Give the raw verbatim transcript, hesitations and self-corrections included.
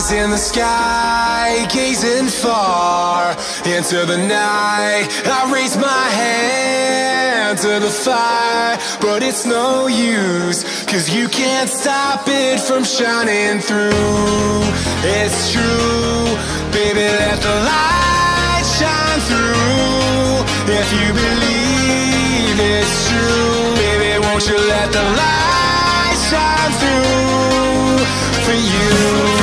eyes in the sky, gazing far into the night. I raise my hand to the fire, but it's no use, 'cause you can't stop it from shining through. It's true, baby, let the light shine through. If you believe it's true, baby, won't you let the light shine through for you?